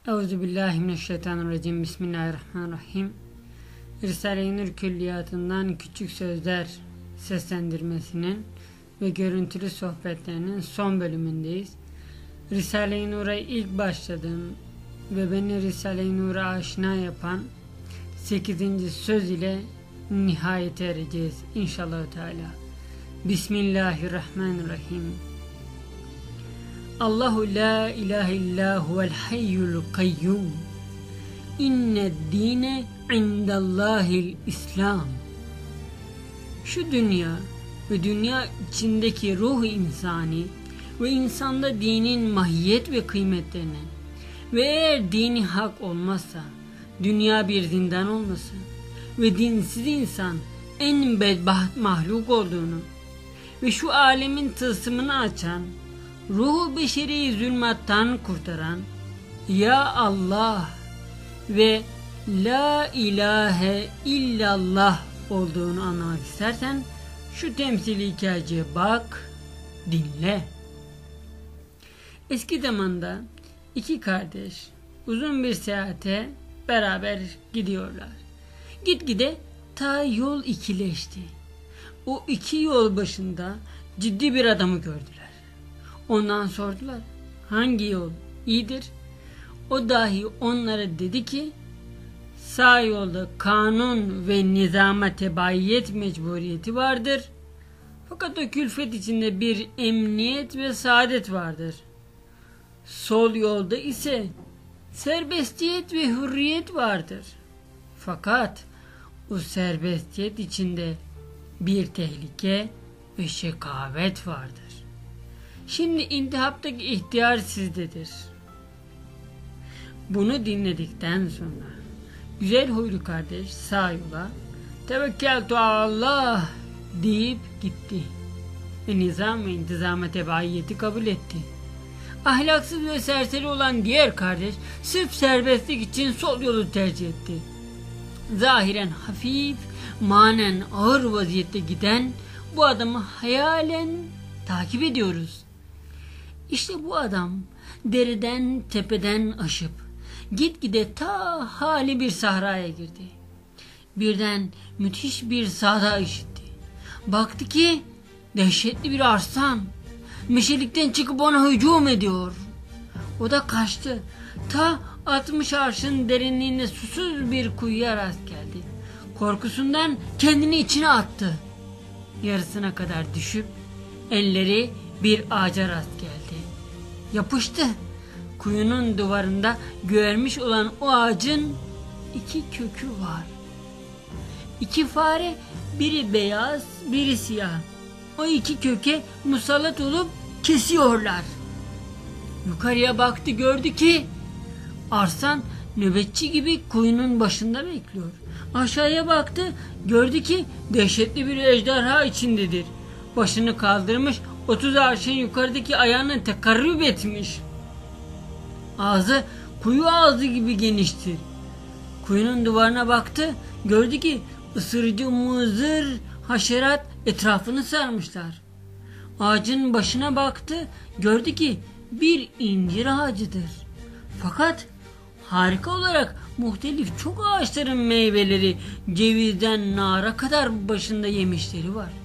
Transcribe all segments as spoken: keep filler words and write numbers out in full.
Euzubillahimineşşeytanirracim. Bismillahirrahmanirrahim. Risale-i Nur Külliyatı'ndan Küçük Sözler seslendirmesinin ve görüntülü sohbetlerinin son bölümündeyiz. Risale-i Nur'a ilk başladığım ve beni Risale-i Nur'a aşina yapan sekizinci söz ile nihayete ereceğiz inşallah Teala. Bismillahirrahmanirrahim. Allahu la ilahe illa huvel hayyul kayyum. İnned dine indallahil İslam. Şu dünya ve dünya içindeki ruh insani ve insanda dinin mahiyet ve kıymetlerini ve eğer dini hak olmazsa dünya bir zindan olması ve dinsiz insan en bedbaht mahluk olduğunu ve şu alemin tılsımını açan, ruhu beşeri zulmattan kurtaran Ya Allah ve La ilahe illallah olduğunu anlamak istersen şu temsili hikayeye bak, dinle. Eski zamanda iki kardeş uzun bir seyahate beraber gidiyorlar. Gitgide ta yol ikileşti. O iki yol başında ciddi bir adamı gördüler. Ondan sordular, hangi yol iyidir? O dahi onlara dedi ki, sağ yolda kanun ve nizama tebaiyet mecburiyeti vardır. Fakat o külfet içinde bir emniyet ve saadet vardır. Sol yolda ise serbestiyet ve hürriyet vardır. Fakat o serbestiyet içinde bir tehlike ve şekavet vardır. Şimdi intihaptaki ihtiyar sizdedir. Bunu dinledikten sonra güzel huylu kardeş sağ yola tevekkeltu Allah deyip gitti ve nizam ve intizama tebaiyeti kabul etti. Ahlaksız ve serseri olan diğer kardeş sırf serbestlik için sol yolu tercih etti. Zahiren hafif, manen ağır vaziyette giden bu adamı hayalen takip ediyoruz. İşte bu adam dereden tepeden aşıp gitgide ta hali bir sahraya girdi. Birden müthiş bir sada işitti. Baktı ki dehşetli bir arslan meşelikten çıkıp ona hücum ediyor. O da kaçtı. Ta altmış arşın derinliğinde susuz bir kuyuya rast geldi. Korkusundan kendini içine attı. Yarısına kadar düşüp elleri bir ağaca rast geldi. Yapıştı. Kuyunun duvarında görmüş olan o ağacın iki kökü var. İki fare, biri beyaz, biri siyah. O iki köke musallat olup kesiyorlar. Yukarıya baktı, gördü ki arslan nöbetçi gibi kuyunun başında bekliyor. Aşağıya baktı, gördü ki dehşetli bir ejderha içindedir. Başını kaldırmış, otuz arşın yukarıdaki ayağını tekarrüp etmiş. Ağzı kuyu ağzı gibi geniştir. Kuyunun duvarına baktı, gördü ki ısırıcı muzır haşerat etrafını sarmışlar. Ağacın başına baktı, gördü ki bir incir ağacıdır. Fakat harika olarak muhtelif çok ağaçların meyveleri, cevizden nara kadar başında yemişleri var.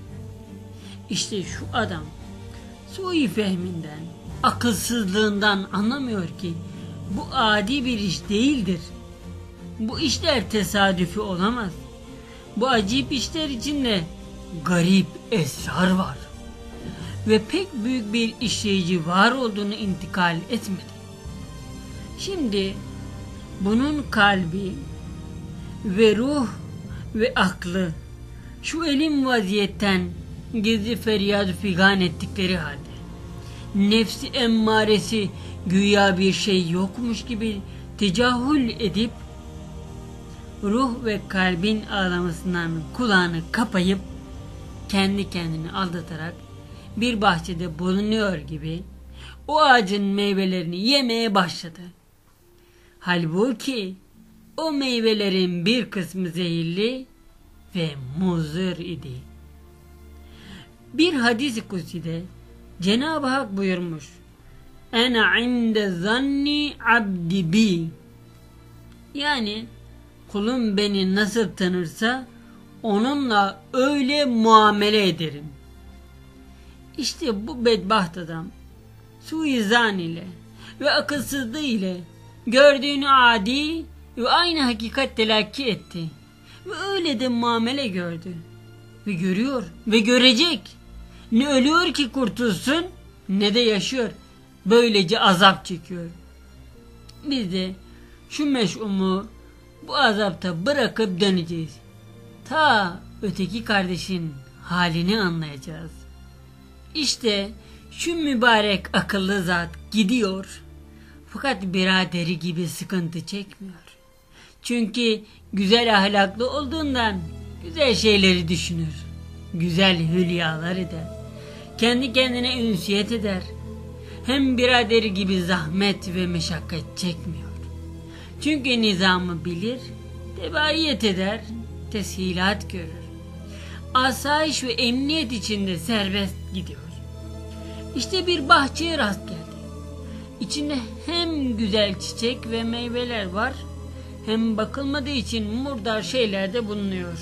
İşte şu adam sui fehminden, akılsızlığından anlamıyor ki bu adi bir iş değildir. Bu işler tesadüfi olamaz. Bu acayip işler içinde garip esrar var. Ve pek büyük bir işleyici var olduğunu intikal etmedi. Şimdi bunun kalbi ve ruh ve aklı şu elim vaziyetten gizli feryat figan ettikleri halde nefsi emmaresi güya bir şey yokmuş gibi tecahül edip ruh ve kalbin ağlamasından kulağını kapayıp kendi kendini aldatarak bir bahçede bulunuyor gibi o ağacın meyvelerini yemeye başladı. Halbuki o meyvelerin bir kısmı zehirli ve muzır idi. Bir hadis-i kutsi'de Cenab-ı Hak buyurmuş, Ene inde zanni abdi bi. Yani kulum beni nasıl tanırsa onunla öyle muamele ederim. İşte bu bedbaht adam suizan ile ve akılsızlığı ile gördüğünü adi ve aynı hakikat telakki etti. Ve öyle de muamele gördü. Ve görüyor ve görecek. Ne ölüyor ki kurtulsun ne de yaşıyor. Böylece azap çekiyor. Biz de şu meş'umu bu azapta bırakıp döneceğiz. Ta öteki kardeşin halini anlayacağız. İşte şu mübarek akıllı zat gidiyor. Fakat biraderi gibi sıkıntı çekmiyor. Çünkü güzel ahlaklı olduğundan güzel şeyleri düşünür. Güzel hülyalar eder. Kendi kendine ünsiyet eder. Hem biraderi gibi zahmet ve meşakkat çekmiyor. Çünkü nizamı bilir, tebaiyet eder, teshilat görür. Asayiş ve emniyet içinde serbest gidiyor. İşte bir bahçeye rast geldi. İçinde hem güzel çiçek ve meyveler var, hem bakılmadığı için murdar şeyler de bulunuyor.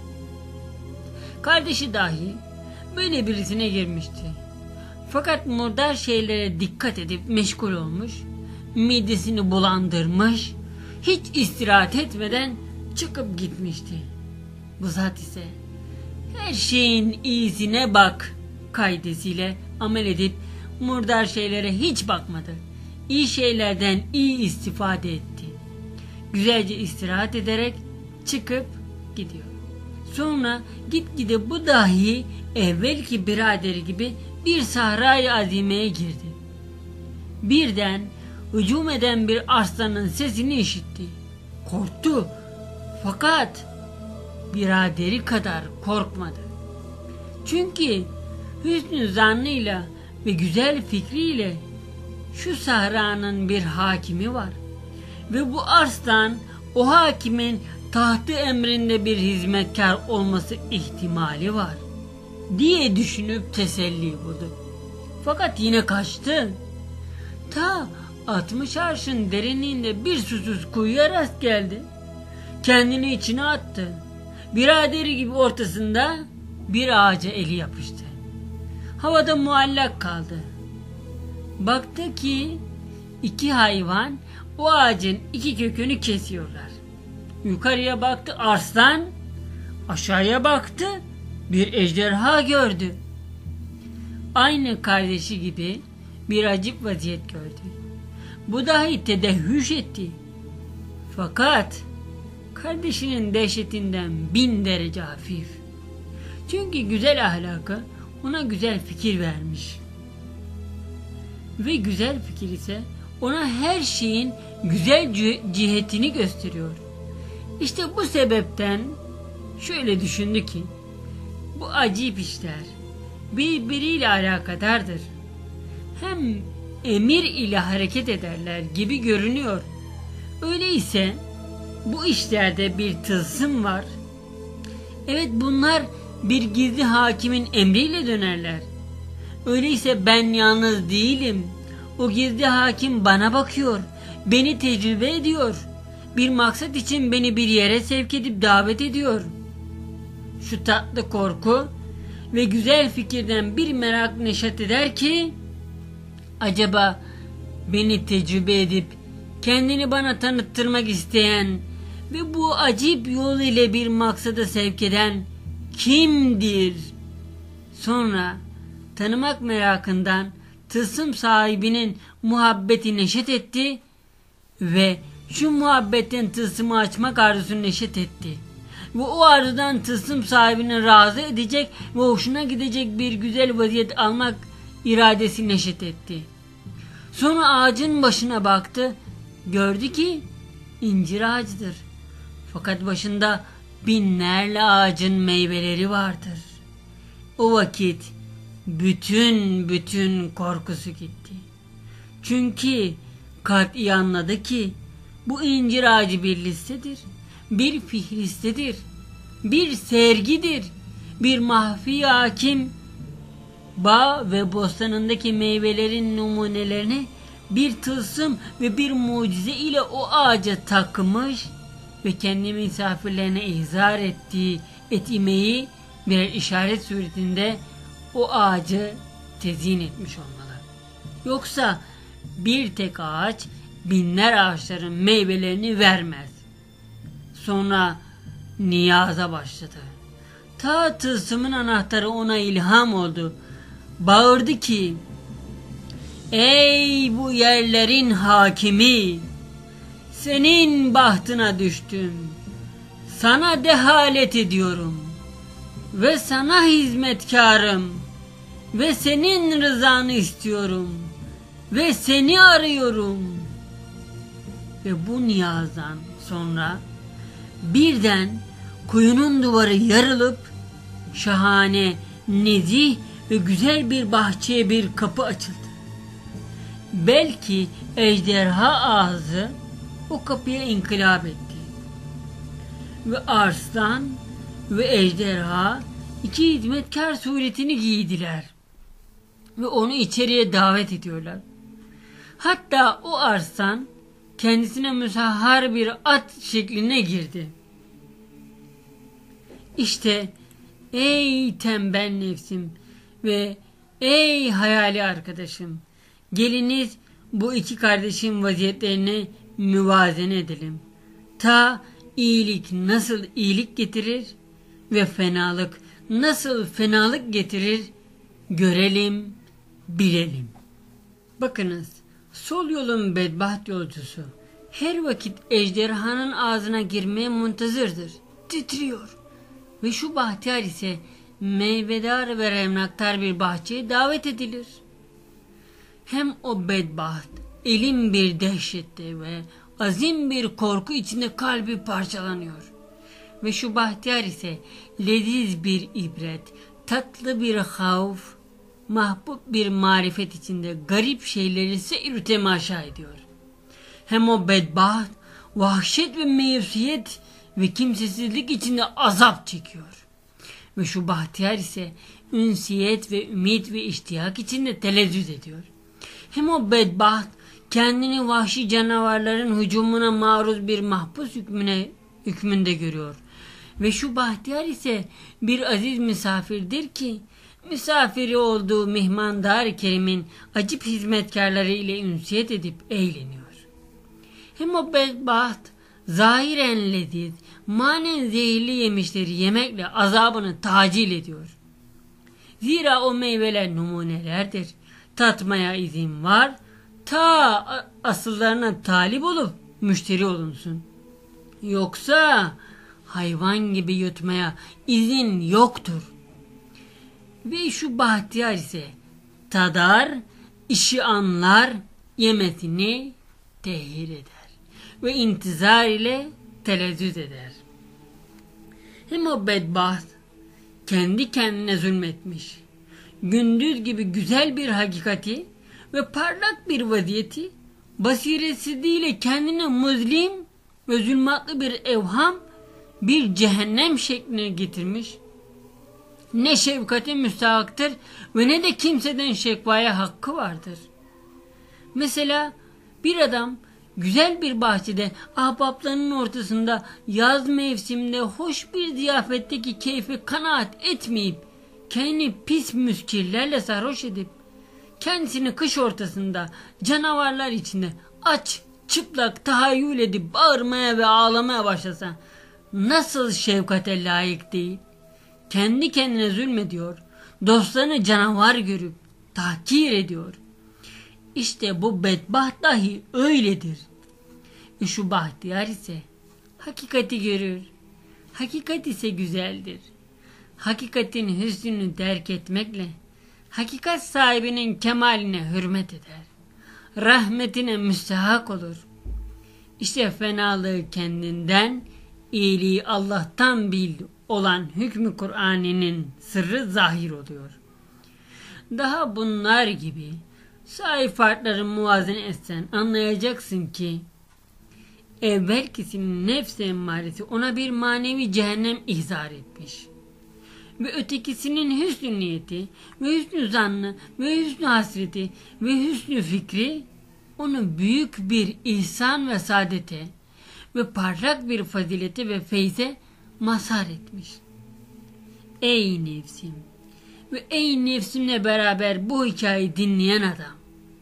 Kardeşi dahi böyle birisine girmişti. Fakat murdar şeylere dikkat edip meşgul olmuş, midesini bulandırmış, hiç istirahat etmeden çıkıp gitmişti. Bu zat ise her şeyin iyisine bak kaidesiyle amel edip murdar şeylere hiç bakmadı. İyi şeylerden iyi istifade etti. Güzelce istirahat ederek çıkıp gidiyor. Sonra gitgide bu dahi evvelki biraderi gibi bir sahra-i azimeye girdi. Birden hücum eden bir arslanın sesini işitti. Korktu. Fakat biraderi kadar korkmadı. Çünkü hüsnü zannıyla ve güzel fikriyle şu sahranın bir hakimi var. Ve bu arslan o hakimin tahtı emrinde bir hizmetkar olması ihtimali var diye düşünüp teselli buldu. Fakat yine kaçtı. Ta altmış arşın derinliğinde bir susuz kuyuya rast geldi. Kendini içine attı. Biraderi gibi ortasında bir ağaca eli yapıştı. Havada muallak kaldı. Baktı ki iki hayvan o ağacın iki kökünü kesiyorlar. Yukarıya baktı arslan, aşağıya baktı bir ejderha gördü. Aynı kardeşi gibi bir acip vaziyet gördü. Bu dahi tedehhüş etti. Fakat kardeşinin dehşetinden bin derece hafif. Çünkü güzel ahlakı ona güzel fikir vermiş. Ve güzel fikir ise ona her şeyin güzel cihetini gösteriyor. İşte bu sebepten şöyle düşündü ki bu acip işler birbiriyle alakadardır. Hem emir ile hareket ederler gibi görünüyor. Öyleyse bu işlerde bir tılsım var. Evet, bunlar bir gizli hakimin emriyle dönerler. Öyleyse ben yalnız değilim. O gizli hakim bana bakıyor, beni tecrübe ediyor. Bir maksat için beni bir yere sevk edip davet ediyor. Şu tatlı korku ve güzel fikirden bir merak neşet eder ki acaba beni tecrübe edip kendini bana tanıttırmak isteyen ve bu acip yol ile bir maksada sevk eden kimdir? Sonra tanımak merakından tılsım sahibinin muhabbeti neşet etti ve şu muhabbetten tılsımı açmak arzusunu neşet etti. Ve o arzudan tılsım sahibini razı edecek ve hoşuna gidecek bir güzel vaziyet almak iradesi neşet etti. Sonra ağacın başına baktı, gördü ki incir ağacıdır. Fakat başında binlerle ağacın meyveleri vardır. O vakit bütün bütün korkusu gitti. Çünkü kat'i anladı ki bu incir ağacı bir listedir, bir fihristedir, bir sergidir, bir mahfi hakim bağ ve bostanındaki meyvelerin numunelerini bir tılsım ve bir mucize ile o ağaca takmış ve kendi misafirlerine ihzar ettiği etimeyi birer işaret suretinde o ağacı tezyin etmiş olmalı. Yoksa bir tek ağaç binler ağaçların meyvelerini vermez. Sonra niyaza başladı. Ta tılsımın anahtarı ona ilham oldu. Bağırdı ki, ey bu yerlerin hakimi, senin bahtına düştüm. Sana dehalet ediyorum ve sana hizmetkarım ve senin rızanı istiyorum ve seni arıyorum. Ve bu niyazdan sonra birden kuyunun duvarı yarılıp şahane, nezih ve güzel bir bahçeye bir kapı açıldı. Belki ejderha ağzı o kapıya inkılap etti. Ve arslan ve ejderha iki hizmetkar suretini giydiler. Ve onu içeriye davet ediyorlar. Hatta o arslan kendisine müsahhar bir at şekline girdi. İşte ey tembel nefsim ve ey hayali arkadaşım, geliniz bu iki kardeşin vaziyetlerini müvazene edelim. Ta iyilik nasıl iyilik getirir ve fenalık nasıl fenalık getirir görelim, bilelim. Bakınız, sol yolun bedbaht yolcusu her vakit ejderhanın ağzına girmeye muntazırdır, titriyor. Ve şu bahtiyar ise meyvedar ve remnaktar bir bahçeye davet edilir. Hem o bedbaht elin bir dehşette ve azim bir korku içinde kalbi parçalanıyor. Ve şu bahtiyar ise leziz bir ibret, tatlı bir havf, mahbub bir marifet içinde garip şeyleri seyir temaşa ediyor. Hem o bedbaht vahşet ve meyusiyet ve kimsesizlik içinde azap çekiyor. Ve şu bahtiyar ise ünsiyet ve ümit ve iştiyak içinde telezzüz ediyor. Hem o bedbaht kendini vahşi canavarların hücumuna maruz bir mahpus hükmüne, hükmünde görüyor. Ve şu bahtiyar ise bir aziz misafirdir ki misafiri olduğu mihmandar kerimin acip hizmetkarları ile ünsiyet edip eğleniyor. Hem o bedbaht zahiren leziz, manen zehirli yemişleri yemekle azabını tacil ediyor. Zira o meyveler numunelerdir. Tatmaya izin var, ta asıllarına talip olup müşteri olunsun. Yoksa hayvan gibi yutmaya izin yoktur. Ve şu bahtiyar ise tadar, işi anlar, yemesini tehir eder ve intizar ile telezzüz eder. Hem o bedbaht kendi kendine zulmetmiş, gündüz gibi güzel bir hakikati ve parlak bir vaziyeti basiretsizliğiyle kendine muzlim ve zulmatlı bir evham, bir cehennem şekline getirmiş. Ne şefkate müstahaktır ve ne de kimseden şekvaya hakkı vardır. Mesela bir adam güzel bir bahçede ahbaplarının ortasında yaz mevsiminde hoş bir ziyafetteki keyfe kanaat etmeyip kendini pis müskirlerle sarhoş edip kendisini kış ortasında canavarlar içinde aç çıplak tahayyül edip bağırmaya ve ağlamaya başlasa nasıl şefkate layık değil? Kendi kendine zulmediyor, dostlarını canavar görüp tahkir ediyor. İşte bu bedbaht dahi öyledir. E şu bahtiyar ise hakikati görür. Hakikat ise güzeldir. Hakikatin hüsnünü derk etmekle hakikat sahibinin kemaline hürmet eder. Rahmetine müstehak olur. İşte fenalığı kendinden, iyiliği Allah'tan bil olan hükmü Kur'an'ının sırrı zahir oluyor. Daha bunlar gibi sahip farkları muvazene etsen anlayacaksın ki evvelkisinin nefs emmaresi ona bir manevi cehennem ihzar etmiş. ve ötekisinin hüsnü niyeti ve hüsnü zannı ve hüsnü hasreti ve hüsnü fikri onu büyük bir ihsan ve saadete ve parlak bir fazilete ve feyze mazhar etmiş. Ey nefsim ve ey nefsimle beraber bu hikayeyi dinleyen adam,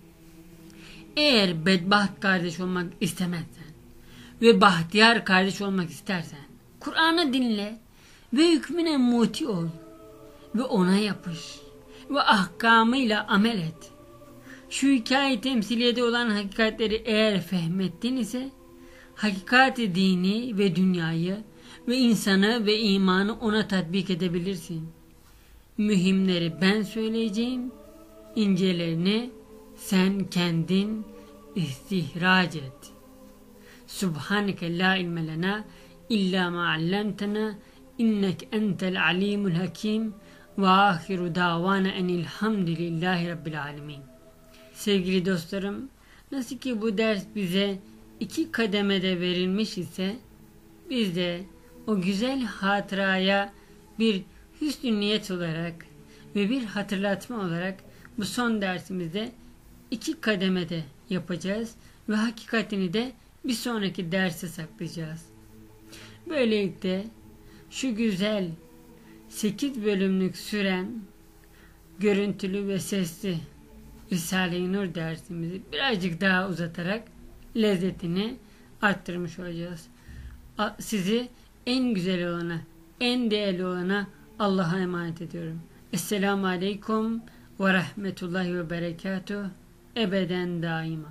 eğer bedbaht kardeş olmak istemezsen ve bahtiyar kardeş olmak istersen Kur'an'ı dinle ve hükmüne muti ol ve ona yapış ve ahkamıyla amel et. Şu hikaye temsiliyede olan hakikatleri eğer fehmettin ise hakikat-i dini ve dünyayı ve insanı ve imanı ona tatbik edebilirsin. Mühimleri ben söyleyeceğim, incelerini sen kendin istihraç et. Subhaneke la ilme lena illa ma allamtena inneke entel alimul hakim ve ahiru davana enilhamdülillahi rabbil alemin. Sevgili dostlarım, nasıl ki bu ders bize iki kademede verilmiş ise biz de o güzel hatıraya bir hüsnü niyet olarak ve bir hatırlatma olarak bu son dersimizde iki kademede yapacağız ve hakikatini de bir sonraki derse saklayacağız. Böylelikle şu güzel sekiz bölümlük süren görüntülü ve sesli Risale-i Nur dersimizi birazcık daha uzatarak lezzetini arttırmış olacağız. Sizi en güzel olana, en değerli olana Allah'a emanet ediyorum. Esselamu Aleyküm ve Rahmetullahi ve Berekatuh. Ebeden daima.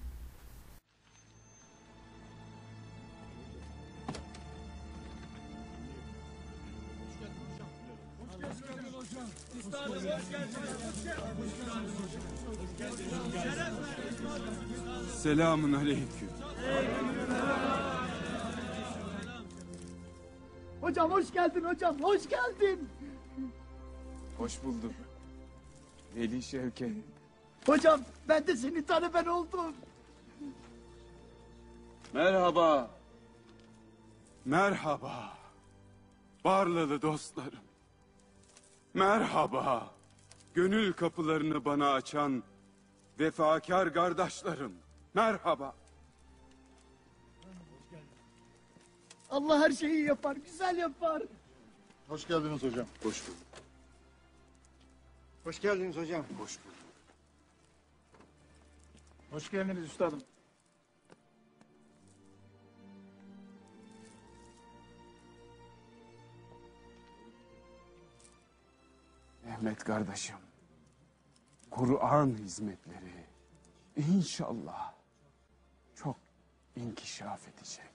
Selamun aleyküm. Hocam hoş geldin hocam, hoş geldin. Hoş bulduk. Veli Şevket. Hocam ben de seni taleben oldum. Merhaba. Merhaba. Barlalı dostlarım. Merhaba. Gönül kapılarını bana açan vefakar kardeşlerim. Merhaba. Allah her şeyi yapar, güzel yapar. Hoş geldiniz hocam. Hoş bulduk. Hoş geldiniz hocam. Hoş bulduk. Hoş geldiniz üstadım. Mehmet kardeşim. Kur'an hizmetleri inşallah çok inkişaf edecek.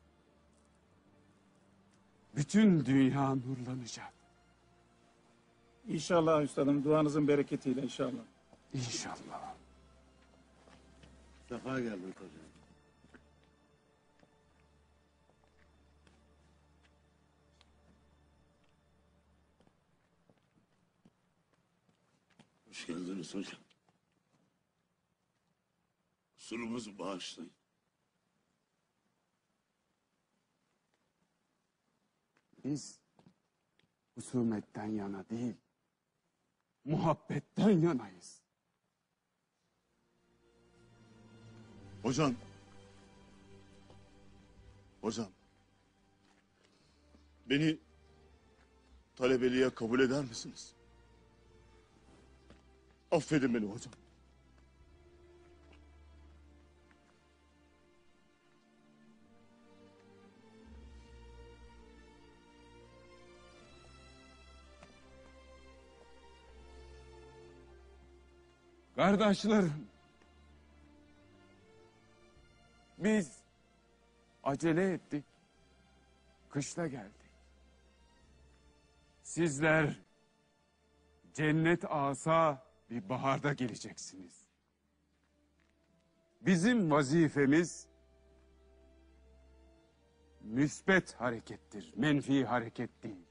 Bütün dünya nurlanacak. İnşallah üstadım, duanızın bereketiyle inşallah. İnşallah. Sefa geldin hocam. Hoş geldiniz hocam. Kusurumuzu bağışlayın. Biz husumetten yana değil, muhabbetten yanayız. Hocam. Hocam. Beni talebeliğe kabul eder misiniz? Affedin beni hocam. Kardeşlerim, biz acele ettik, kışla geldik. Sizler cennet asa bir baharda geleceksiniz. Bizim vazifemiz müsbet harekettir, menfi hareket değil.